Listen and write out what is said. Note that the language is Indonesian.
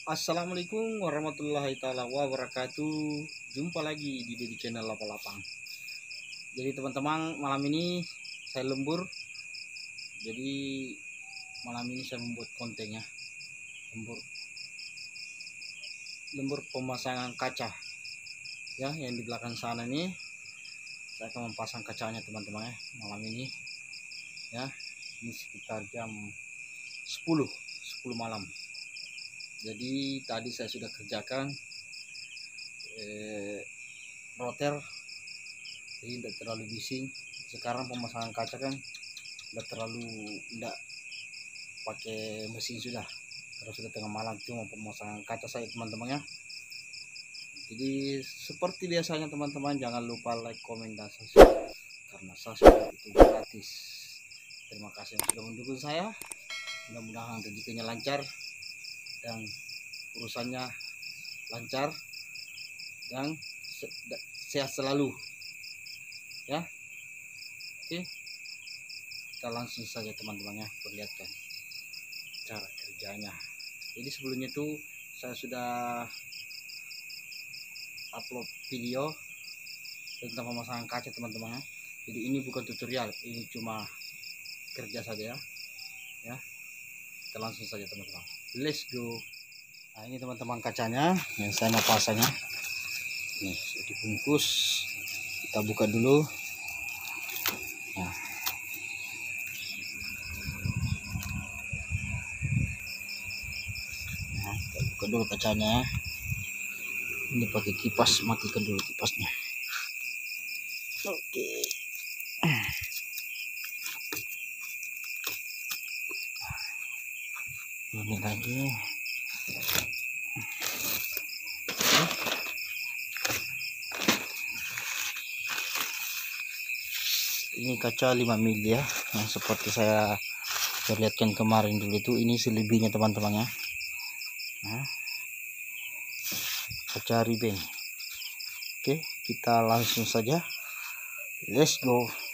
Assalamualaikum warahmatullahi taala wabarakatuh. Jumpa lagi di Dedi Channel Lapalapang. Jadi teman-teman, malam ini saya lembur. Jadi malam ini saya membuat kontennya lembur pemasangan kaca. Ya, yang di belakang sana ini saya akan memasang kacanya teman-teman ya. Malam ini ya, ini sekitar jam 10 malam. Jadi tadi saya sudah kerjakan roter, jadi tidak terlalu bising. Sekarang pemasangan kaca kan tidak pakai mesin sudah, karena sudah tengah malam, cuma pemasangan kaca saya teman-teman ya. Jadi seperti biasanya teman-teman, jangan lupa like, komen, dan subscribe, karena subscribe itu gratis. Terima kasih yang sudah mendukung saya. Mudah-mudahan rezekinya lancar dan urusannya lancar dan sehat selalu ya. Oke, kita langsung saja teman-teman ya, perlihatkan cara kerjanya. Jadi sebelumnya itu saya sudah upload video tentang pemasangan kaca teman-teman ya. Jadi ini bukan tutorial, ini cuma kerja saja ya. Kita langsung saja teman-teman, let's go. Nah ini teman-teman kacanya yang saya mau pasangnya. Nih sudah dibungkus, kita buka dulu. Nah, kita buka dulu kacanya. Ini pakai kipas, matikan dulu kipasnya. Oke. Ini lagi. Ini kaca 5 mili ya, yang seperti saya perlihatkan kemarin dulu itu. Ini selebihnya teman-teman ya. Nah, kaca ribeng. Oke, kita langsung saja, let's go.